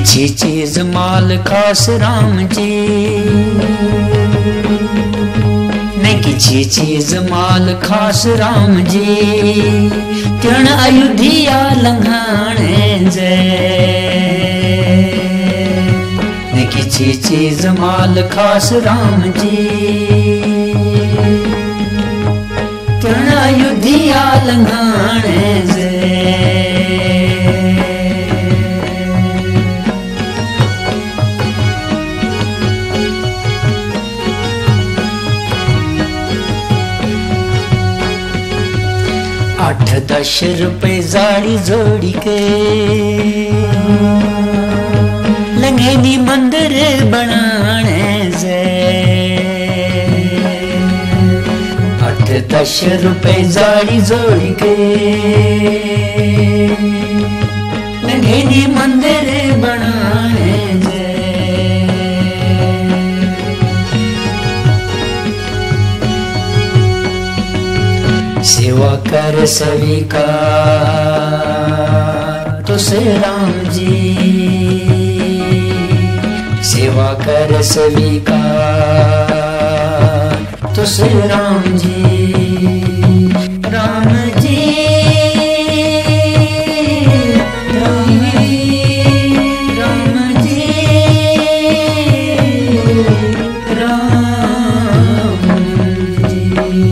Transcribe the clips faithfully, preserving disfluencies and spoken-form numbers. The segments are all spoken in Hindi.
किसी चीज माल खास राम जी, नहीं किसी चीज माल खास राम जी, तिण अयोध्या लंघाणे जे, नहीं किसी चीज माल खास राम जी, तिण अयोध्या लंघाणे जे। आठ दस रुपए जाड़ी जोड़ी के लंघेनी मंदिर बनाने से, आठ दस रुपए जाड़ी जोड़ी के लंघेनी मंदिर बनाने से। सेवा कर सभी का तो से राम जी, सेवा कर सभी का तो से राम जी, राम जी राम राम जी राम जी।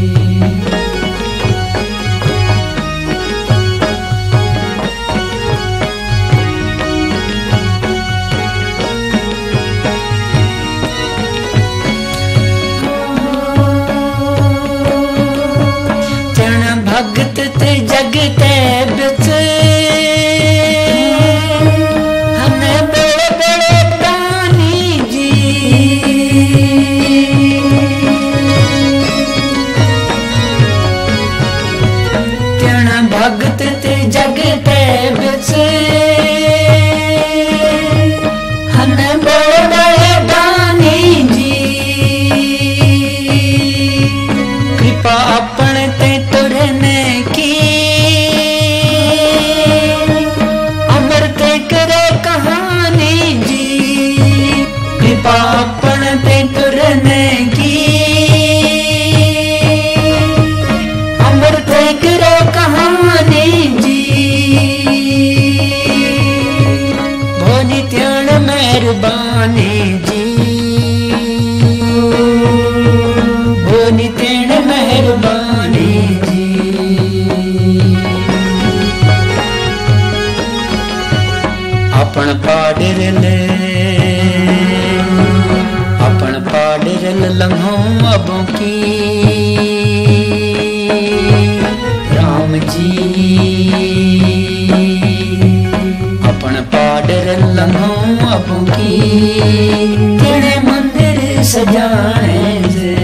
भगत ते जगते बिच हमें बड़े बड़े दानी जी, तेना भगत ते जगते बिच हमें बड़े बड़े दानी जी, कृपा अपने ते तुरने की अमृत करे कहानी जी, कृपा अपने ते तुरने की अमृत करे कहानी जी, भोनी त्याण मेहरबानी जी, भोनी त्याण मेहरबानी जी। अपन पाडरले अपन पाडरल लम्हों अबों की राम जी, अपन पाडरल लम्हों अबों की तेरे मंदिर सजाने से,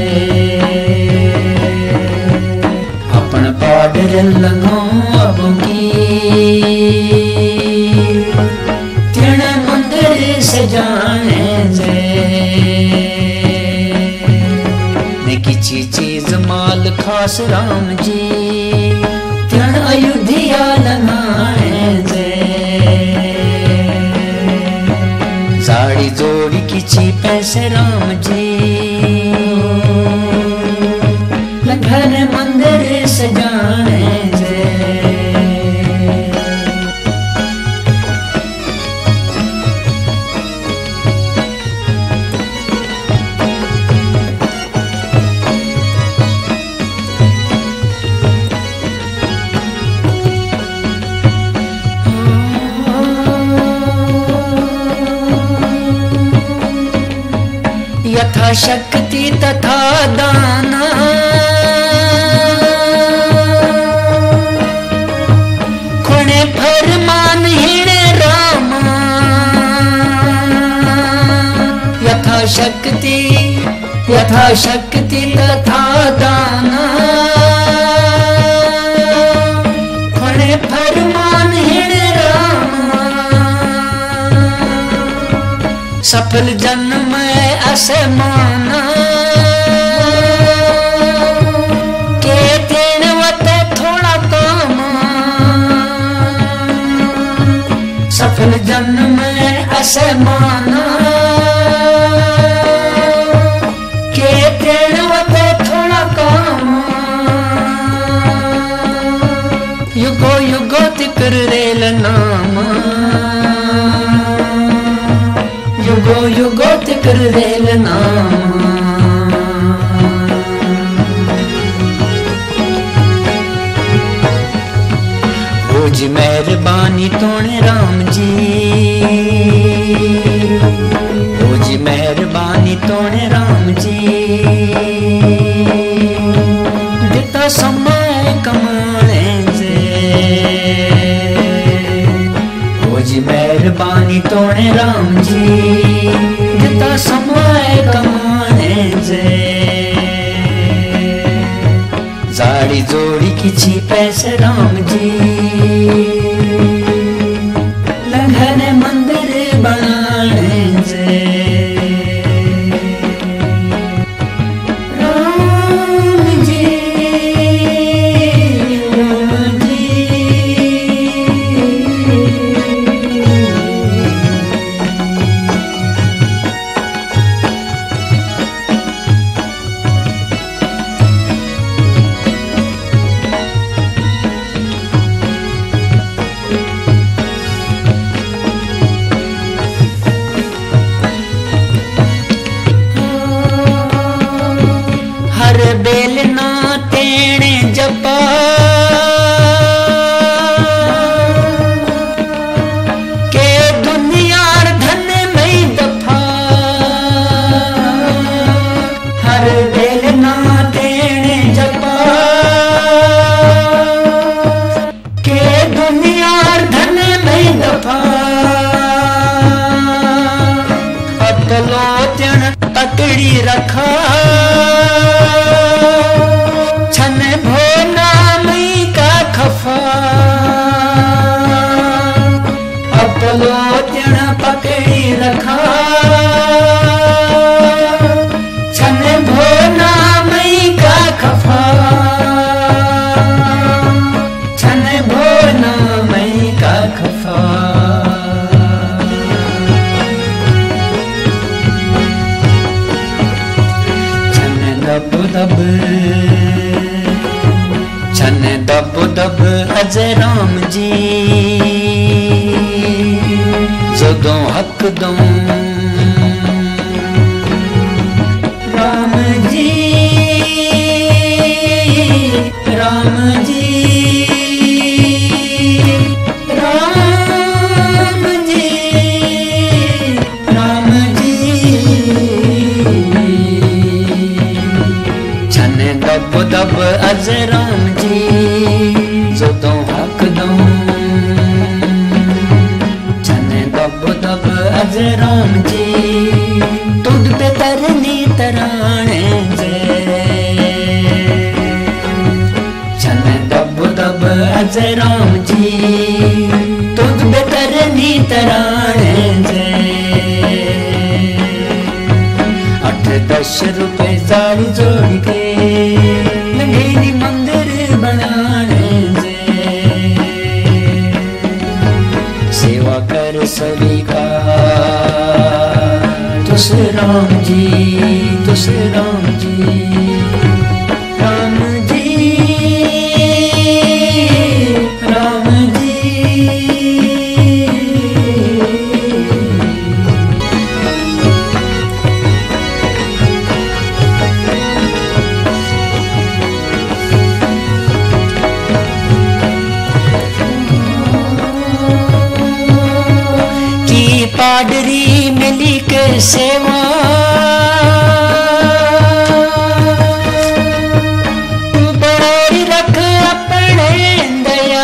अपन पाडरल लम्हों अबों की सजाने से। ने किसी चीज माल खास राम जी, तिण अयोध्या लंघाणे से, साड़ी जोड़ी किसी पैसे राम जी, लंघन मंदिर सजाने से। यथा शक्ति तथा दाना, खुणे फरमान हिणे रामा, यथा शक्ति यथा शक्ति तथा दाना, खुणे फरमान हिणे रामा, सफल जन्म असमाना के तीन वते थोड़ा काम, सफल जन्म कैसे माना के तेरे वते थोड़ा काम युगो युगो तिकर रेल नाम युगो युगो तिकर रेल नाम जी मेहरबानी तोने राम जी ओ जी मेहरबानी तोने राम जी दिता समय कमाने जे ओ जी मेहरबानी तोने राम जी दिता समय कमाने जे जाड़ी जोड़ी किछि पैसे राम जी लंघन मंदिर बनाने जे राम जी राम जी बेल ना तेणे जपा के दुनिया धन में दफा हर बेल ना तेणे जपा के दुनिया धन में दफा अतलो त्यण पकड़ी रखा छन भोना मई का खफा अपलो त्यण पकड़ी रखा छन भोना मई का खफा छन भोना मई का खफा छन दब दब छन दब दब अजय राम जी जदों हक दूं राम जी राम जी राम जी राम जी छन दब दब अजय राम जी जदों हक दूं छन दब दब अजय राम जी तुद पे तरनी तराणे जे छन दब दब अजय राम जी तुद पे तरनी तराणे जे अठ दस रुपए जाड़ी जोड़ के लंघेरी मंदिर बनाने जे सेवा कर सभी का तुस राम जी तुस राम जी राम जी राम जी पाडरी मिली के सेवा तू बड़ी रख अपने दया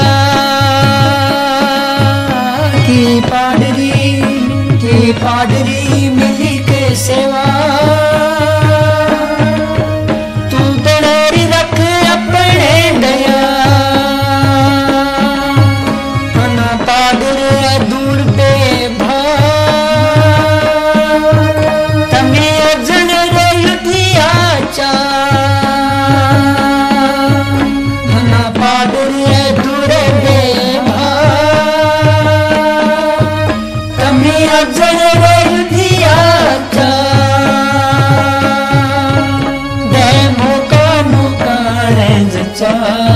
की पाडरी की पाडरी मिली के सेवा तू बड़ी रख अपने दया ना पाडर दूर पे पाणे जचा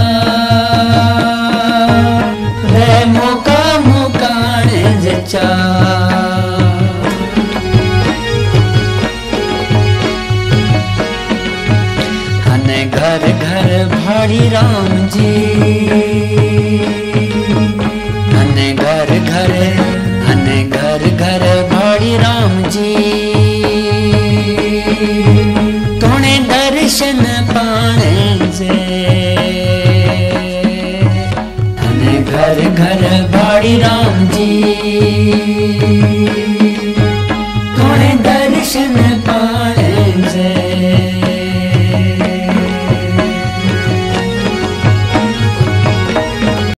रे मौका मुकाणे जचा हने घर घर भाड़ी राम जी हने घर घर हने घर घर भाड़ी राम जी तोने दर्शन पाने से हने घर घर भाड़ी राम जी।